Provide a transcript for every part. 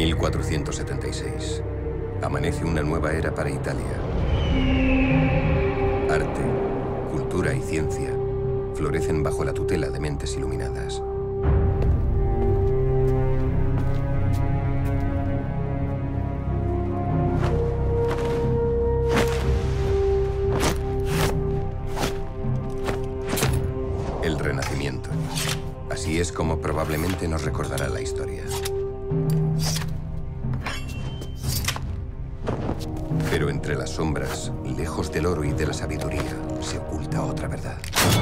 1476. Amanece una nueva era para Italia. Arte, cultura y ciencia florecen bajo la tutela de mentes iluminadas. El Renacimiento. Así es como probablemente nos recordará la historia. Pero entre las sombras, lejos del oro y de la sabiduría, se oculta otra verdad.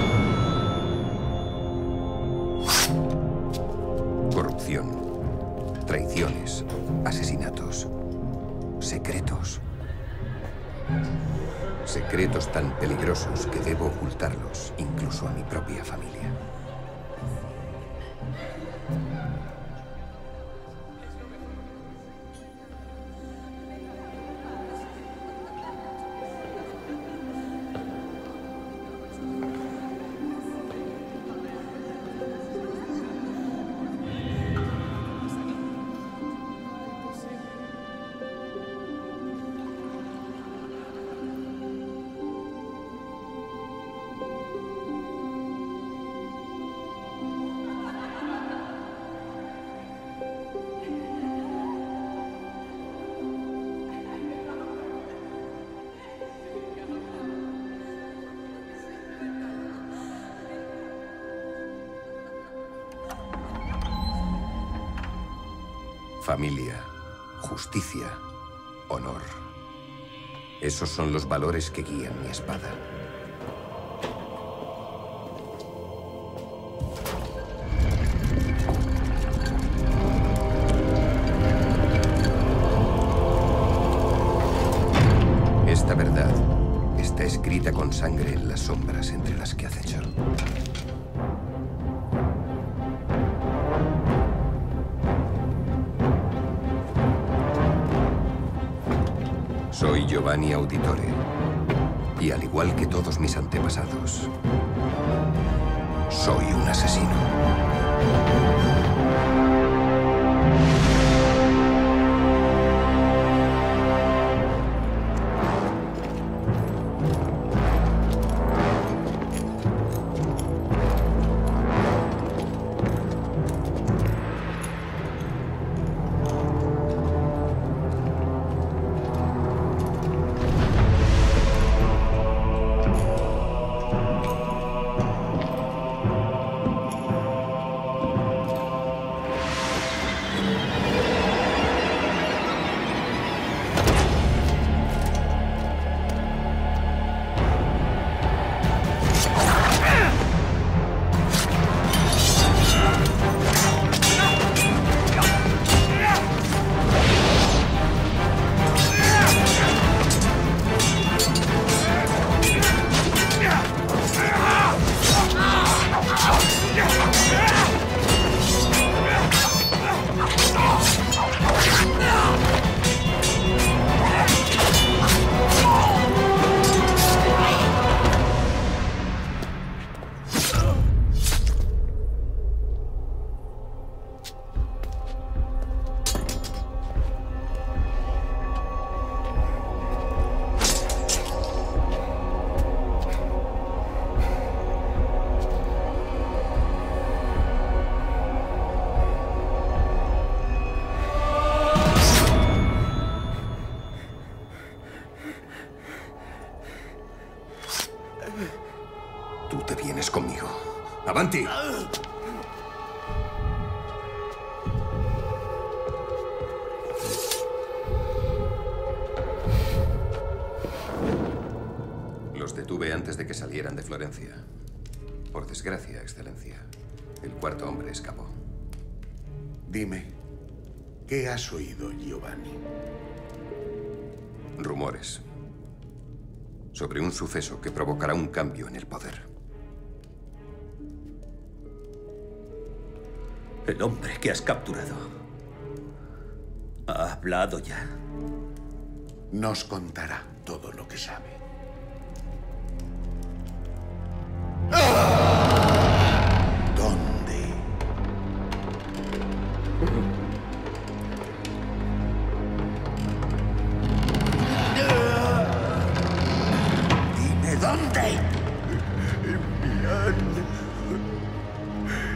Corrupción, traiciones, asesinatos, secretos. Secretos tan peligrosos que debo ocultarlos, incluso a mi propia familia. Familia, justicia, honor. Esos son los valores que guían mi espada. Esta verdad está escrita con sangre en las sombras entre las que acecho. Soy Giovanni Auditore, y al igual que todos mis antepasados, soy un asesino. Tú te vienes conmigo. ¡Avanti! Los detuve antes de que salieran de Florencia. Por desgracia, Excelencia, el cuarto hombre escapó. Dime, ¿qué has oído, Giovanni? Rumores sobre un suceso que provocará un cambio en el poder. El hombre que has capturado ha hablado ya. Nos contará todo lo que sabe. ¿Dónde?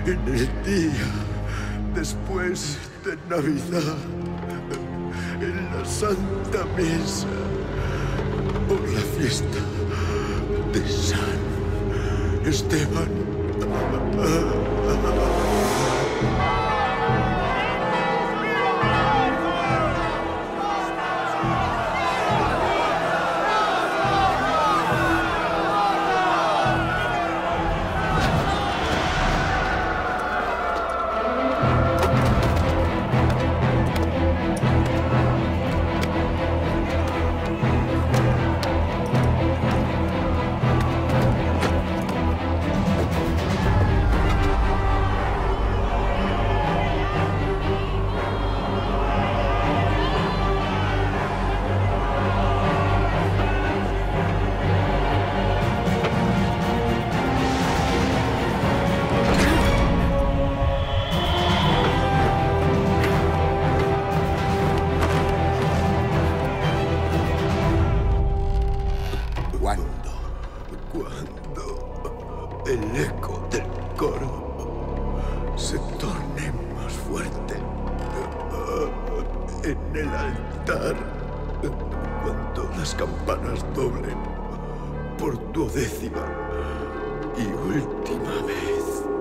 En el día después de Navidad, en la Santa Misa, por la fiesta de San Esteban. Cuando el eco del coro se torne más fuerte en el altar, cuando las campanas doblen por 12ª y última vez.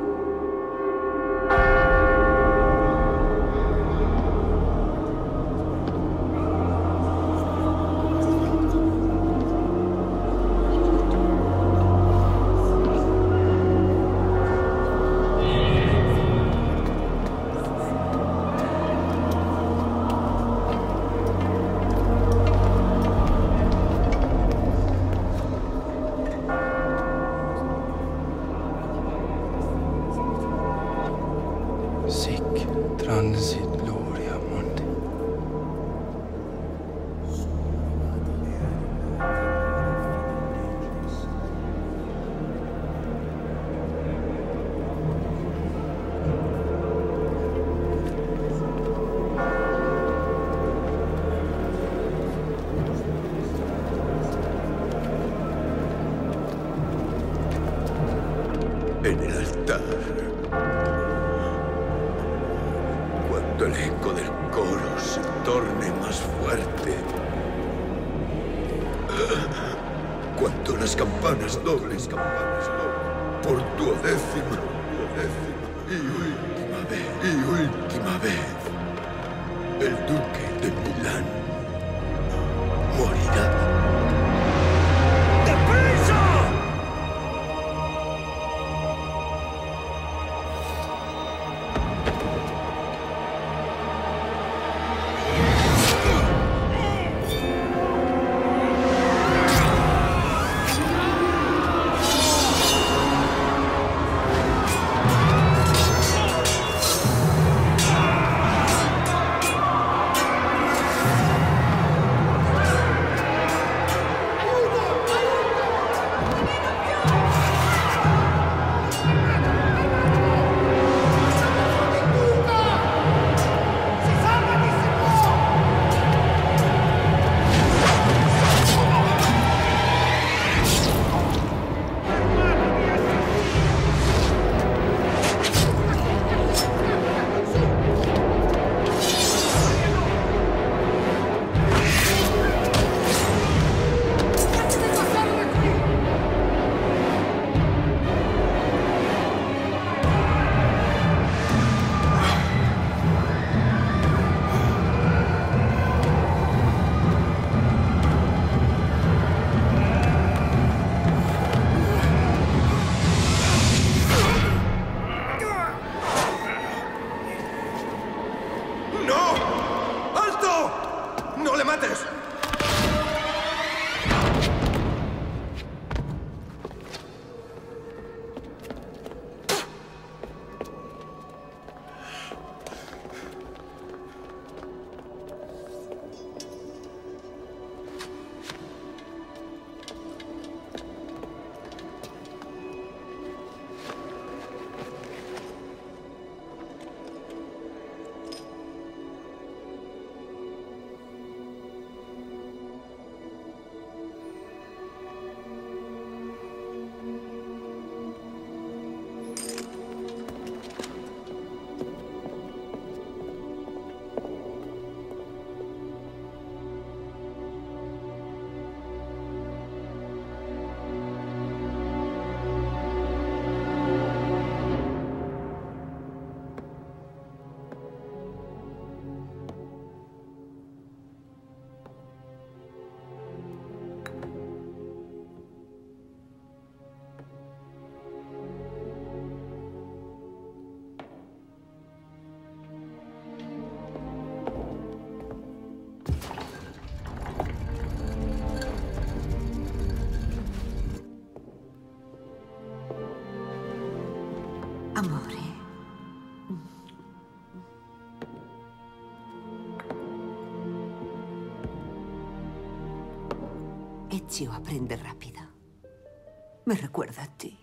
Sic transit gloria mundi. En el altar, cuando el eco del coro se torne más fuerte, cuando las campanas doblen por 12ª y última vez, el duque de Milán morirá. Amore. Ezio aprende rápido. Me recuerda a ti.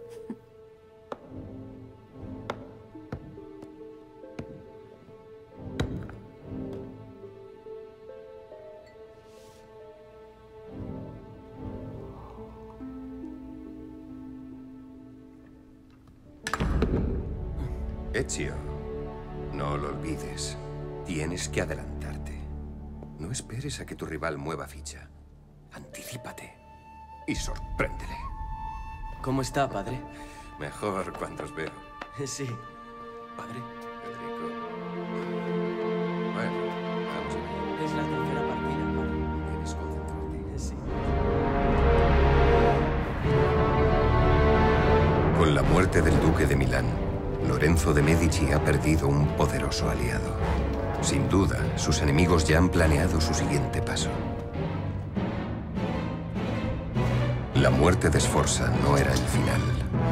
Ezio, no lo olvides. Tienes que adelantarte. No esperes a que tu rival mueva ficha. Anticípate y sorpréndele. ¿Cómo está, padre? Mejor cuando os veo. Sí. Padre. Federico. Bueno, vamos a ver. Es la tercera partida, padre. Debes concentrarte. Sí. Con la muerte del duque de Milán, Lorenzo de Medici ha perdido un poderoso aliado. Sin duda, sus enemigos ya han planeado su siguiente paso. La muerte de Sforza no era el final,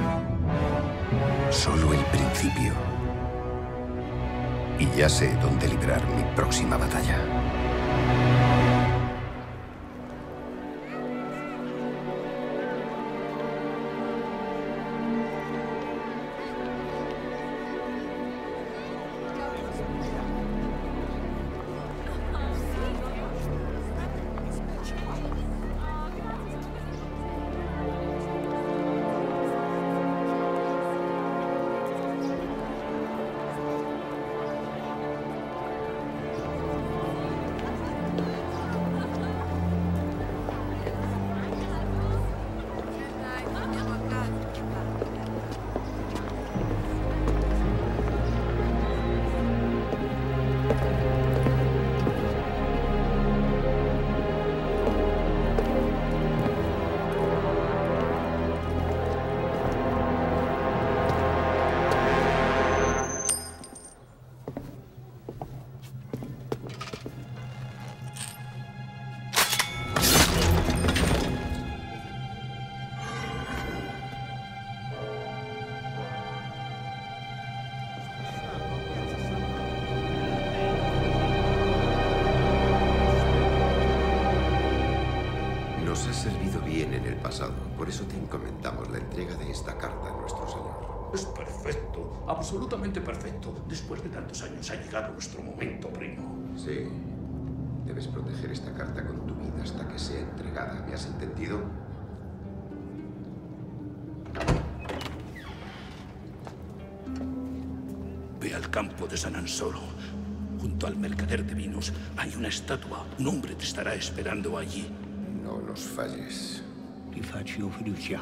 solo el principio. Y ya sé dónde librar mi próxima batalla. Nos has servido bien en el pasado, por eso te encomendamos la entrega de esta carta a nuestro señor. Es perfecto, absolutamente perfecto. Después de tantos años ha llegado nuestro momento, primo. Sí. Debes proteger esta carta con tu vida hasta que sea entregada. ¿Me has entendido? Ve al campo de San Ansoro. Junto al mercader de vinos hay una estatua. Un hombre te estará esperando allí. No nos falles. Ti faccio fiducia.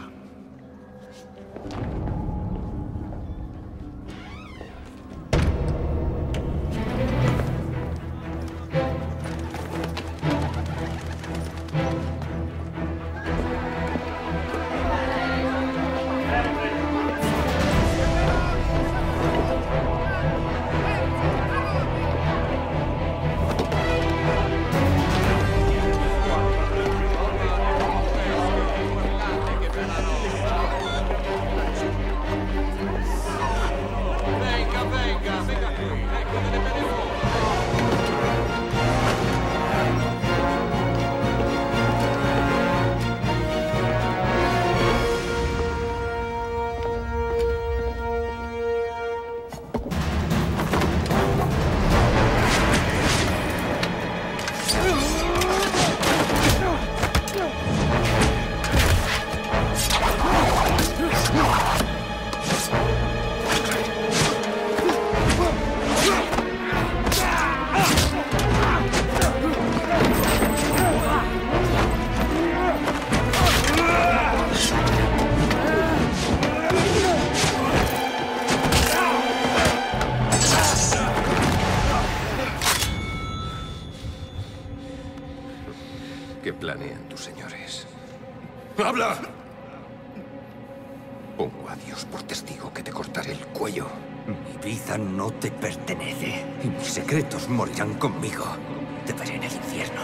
¿Qué planean tus señores? ¡Habla! Pongo a Dios por testigo que te cortaré el cuello. Mi vida no te pertenece y mis secretos morirán conmigo. Te veré en el infierno.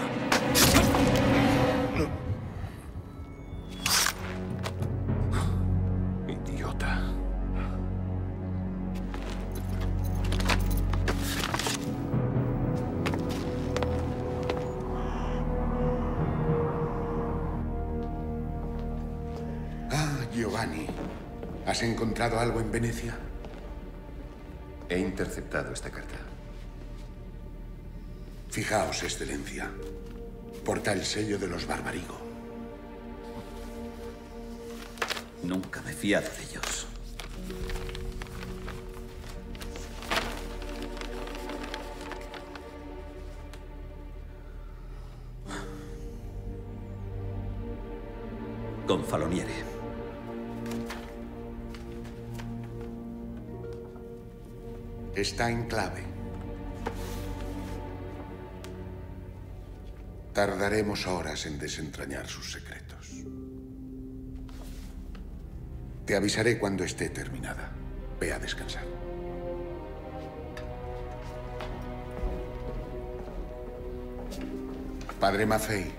Idiota. Giovanni, ¿has encontrado algo en Venecia? He interceptado esta carta. Fijaos, Excelencia. Porta el sello de los Barbarigo. Nunca me he fiado de ellos. Gonfaloniere. Está en clave. Tardaremos horas en desentrañar sus secretos. Te avisaré cuando esté terminada. Ve a descansar. Padre Maffei.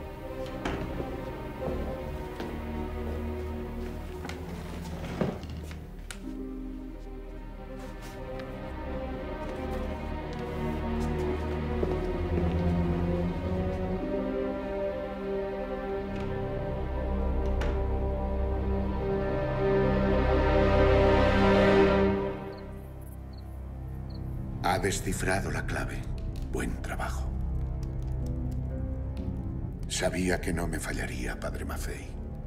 Ha descifrado la clave. Buen trabajo. Sabía que no me fallaría, Padre Maffei.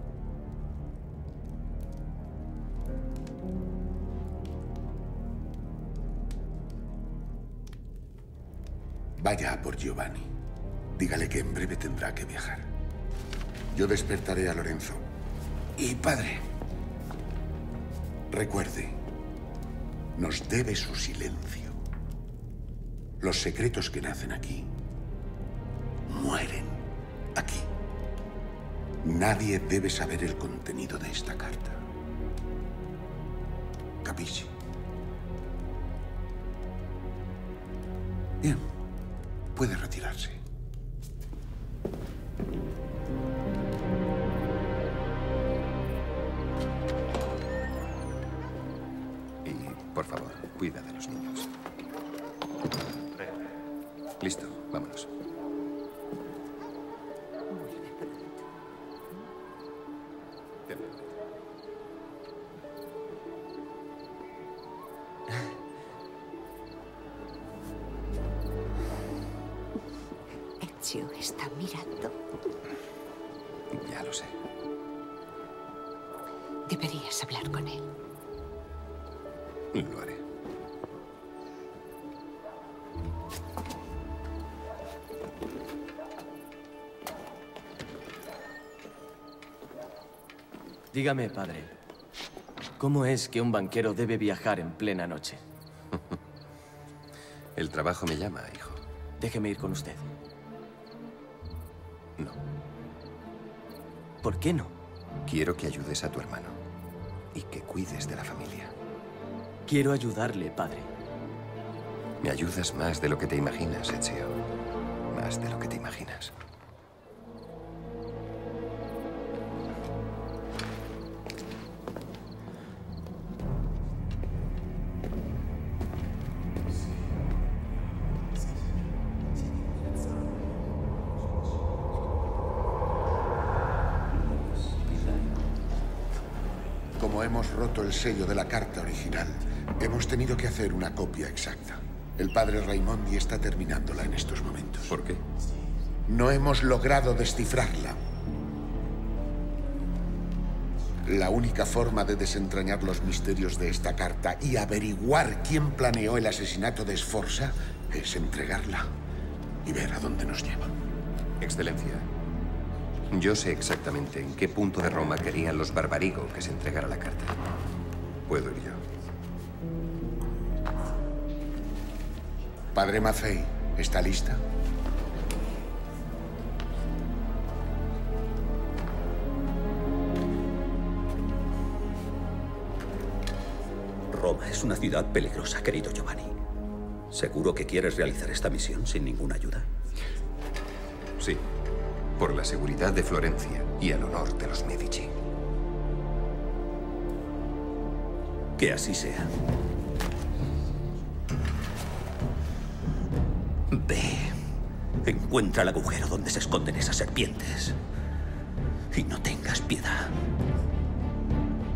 Vaya a por Giovanni. Dígale que en breve tendrá que viajar. Yo despertaré a Lorenzo. Y, padre, recuerde, nos debe su silencio. Los secretos que nacen aquí mueren aquí. Nadie debe saber el contenido de esta carta. ¿Capisci? Bien, puede retirarse. Y, por favor, cuida de los niños. Listo, vámonos. Ezio está mirando. Ya lo sé. Deberías hablar con él. Lo haré. Dígame, padre, ¿cómo es que un banquero debe viajar en plena noche? El trabajo me llama, hijo. Déjeme ir con usted. No. ¿Por qué no? Quiero que ayudes a tu hermano y que cuides de la familia. Quiero ayudarle, padre. Me ayudas más de lo que te imaginas, Ezio. Más de lo que te imaginas. Como hemos roto el sello de la carta original, hemos tenido que hacer una copia exacta. El padre Raimondi está terminándola en estos momentos. ¿Por qué? No hemos logrado descifrarla. La única forma de desentrañar los misterios de esta carta y averiguar quién planeó el asesinato de Sforza es entregarla y ver a dónde nos lleva. Excelencia, yo sé exactamente en qué punto de Roma querían los Barbarigo que se entregara la carta. Puedo ir yo. Padre Maffei, ¿está lista? Roma es una ciudad peligrosa, querido Giovanni. ¿Seguro que quieres realizar esta misión sin ninguna ayuda? Sí, por la seguridad de Florencia y el honor de los Medici. Que así sea. Ve, encuentra el agujero donde se esconden esas serpientes. Y no tengas piedad.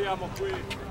abbiamo qui.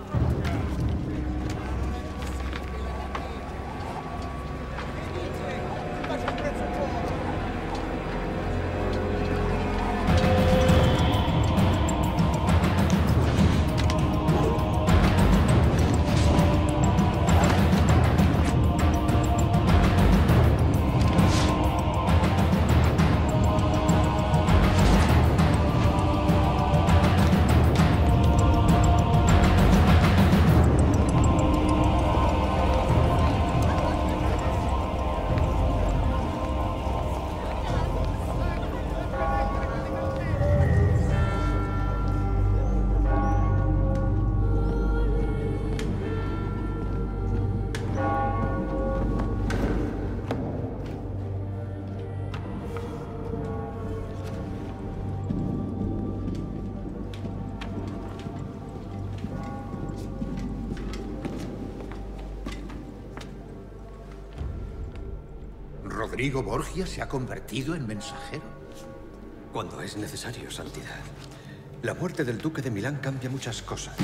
¿Rodrigo Borgia se ha convertido en mensajero? Cuando es necesario, Santidad. La muerte del duque de Milán cambia muchas cosas.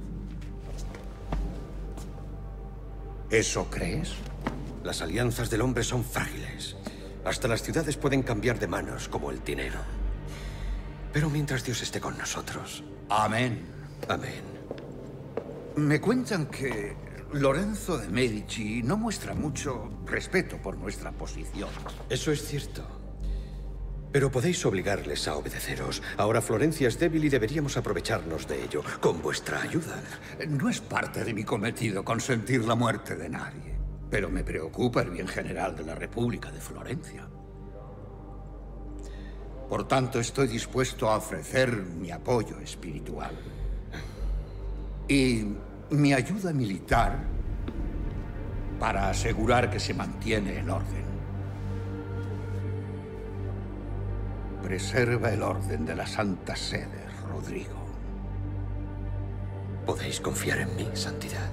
¿Eso crees? Las alianzas del hombre son frágiles. Hasta las ciudades pueden cambiar de manos, como el dinero. Pero mientras Dios esté con nosotros... Amén. Amén. Me cuentan que Lorenzo de Medici no muestra mucho respeto por nuestra posición. Eso es cierto. Pero podéis obligarles a obedeceros. Ahora Florencia es débil y deberíamos aprovecharnos de ello, con vuestra ayuda. No es parte de mi cometido consentir la muerte de nadie. Pero me preocupa el bien general de la República de Florencia. Por tanto, estoy dispuesto a ofrecer mi apoyo espiritual. Y mi ayuda militar para asegurar que se mantiene el orden. Preserva el orden de la Santa Sede, Rodrigo. Podéis confiar en mí, Santidad.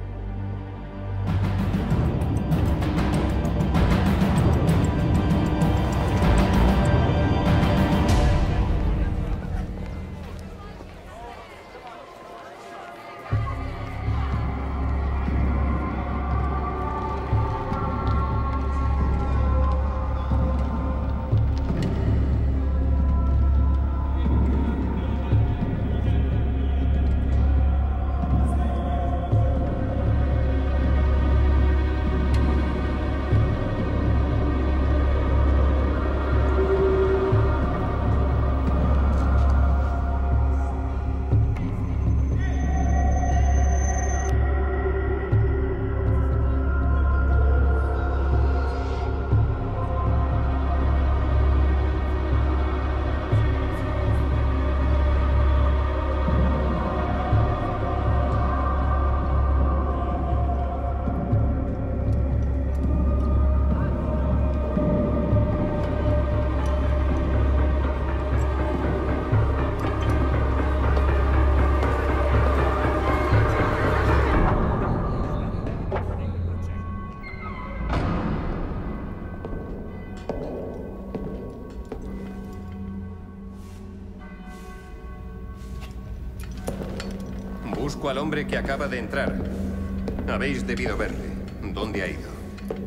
Busco al hombre que acaba de entrar. Habéis debido verle. ¿Dónde ha ido?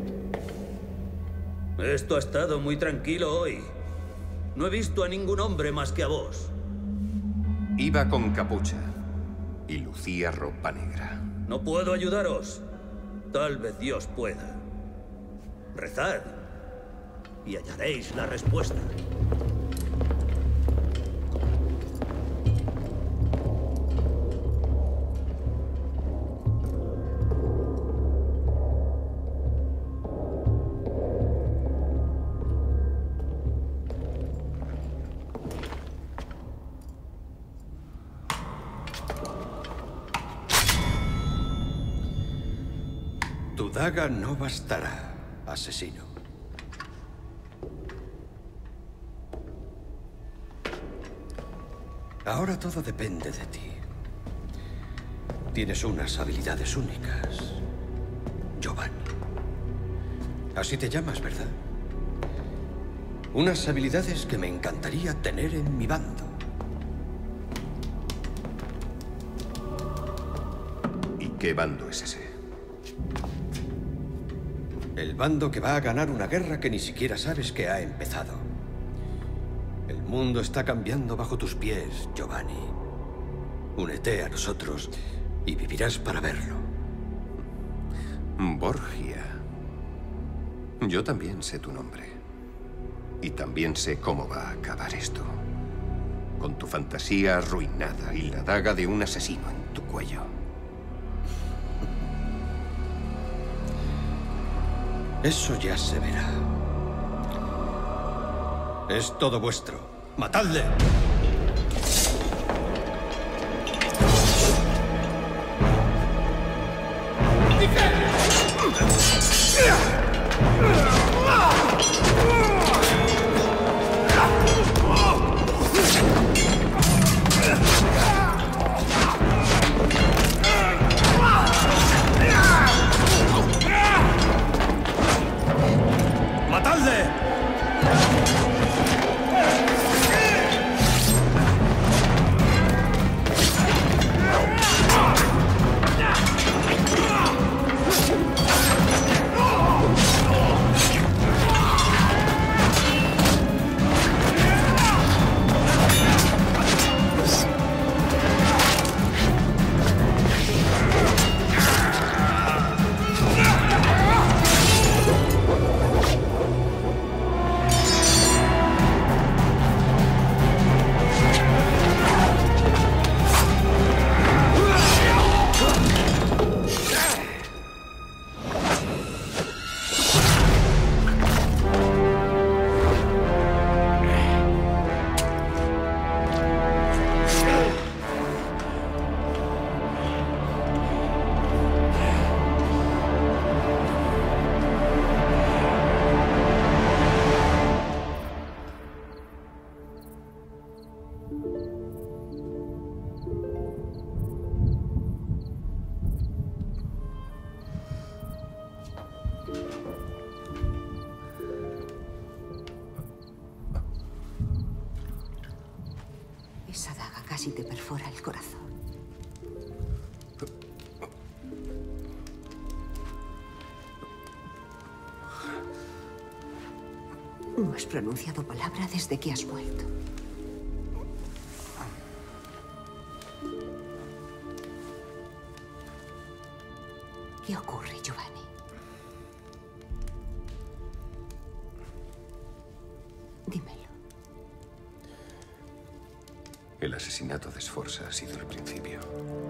Esto ha estado muy tranquilo hoy. No he visto a ningún hombre más que a vos. Iba con capucha y lucía ropa negra. No puedo ayudaros. Tal vez Dios pueda. Rezad y hallaréis la respuesta. Tu daga no bastará, asesino. Ahora todo depende de ti. Tienes unas habilidades únicas, Giovanni. Así te llamas, ¿verdad? Unas habilidades que me encantaría tener en mi bando. ¿Qué bando es ese? El bando que va a ganar una guerra que ni siquiera sabes que ha empezado. El mundo está cambiando bajo tus pies, Giovanni. Únete a nosotros y vivirás para verlo. Borgia. Yo también sé tu nombre. Y también sé cómo va a acabar esto. Con tu fantasía arruinada y la daga de un asesino en tu cuello. Eso ya se verá. Es todo vuestro. ¡Matadle! ¡Matadle! Esa daga casi te perfora el corazón. No has pronunciado palabra desde que has vuelto. ¿Qué ocurre, Giovanni? Dímelo. El asesinato de Sforza ha sido el principio.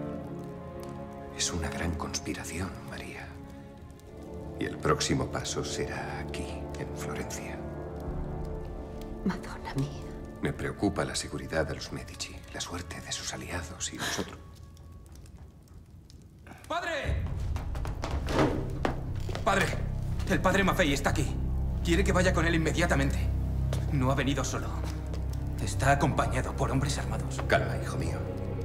Es una gran conspiración, María. Y el próximo paso será aquí, en Florencia. Madonna mía. Me preocupa la seguridad de los Medici, la suerte de sus aliados y nosotros. ¡Padre! Padre, el padre Maffei está aquí. Quiere que vaya con él inmediatamente. No ha venido solo. Está acompañado por hombres armados. Calma, hijo mío.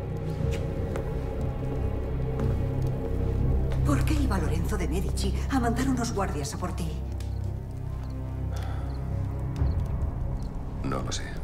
¿Por qué iba Lorenzo de Medici a mandar unos guardias a por ti? No lo sé.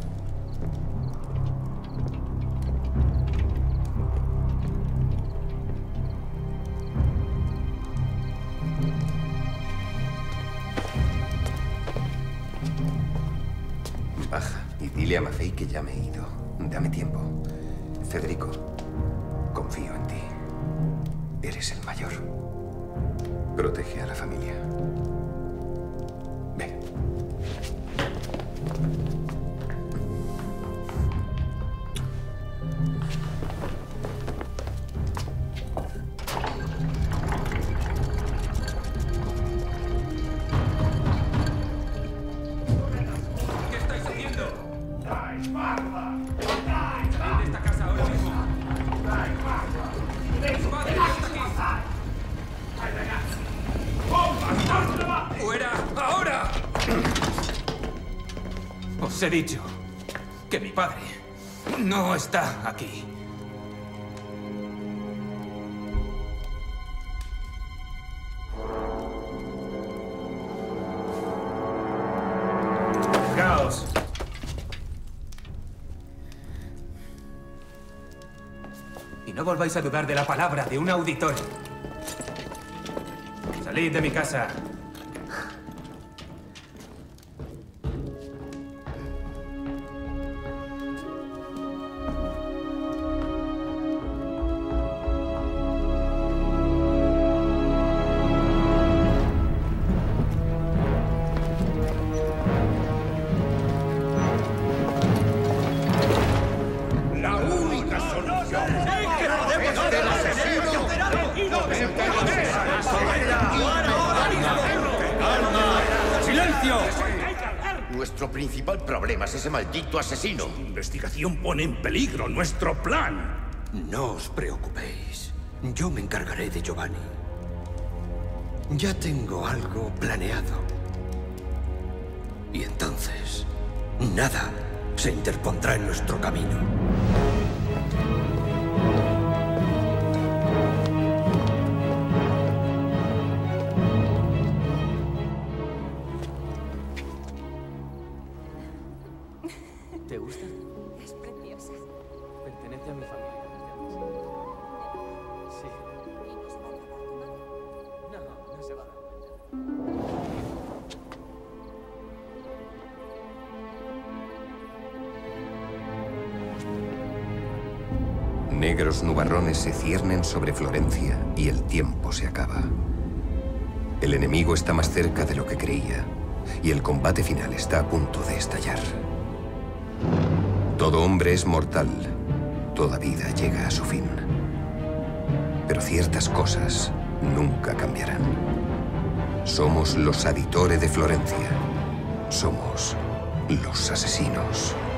Baja y dile a Maffei que ya me he ido. Dame tiempo. Federico, confío en ti. Eres el mayor. Protege a la familia. Ve. ¿Qué estáis haciendo? ¡Salid de esta casa ahora mismo! ¡Su padre está aquí! ¡Fuera! ¡Ahora! Os he dicho que mi padre no está aquí. ¡Caos! Y no volváis a dudar de la palabra de un auditor. Salid de mi casa. Nuestro principal problema es ese maldito asesino. Su investigación pone en peligro nuestro plan. No os preocupéis. Yo me encargaré de Giovanni. Ya tengo algo planeado. Y entonces, nada se interpondrá en nuestro camino. ¿Te gusta? Es preciosa. Pertenece a mi familia. Sí. No, no se va. Negros nubarrones se ciernen sobre Florencia y el tiempo se acaba. El enemigo está más cerca de lo que creía y el combate final está a punto de estallar. Todo hombre es mortal, toda vida llega a su fin. Pero ciertas cosas nunca cambiarán. Somos los Aditore de Florencia. Somos los asesinos.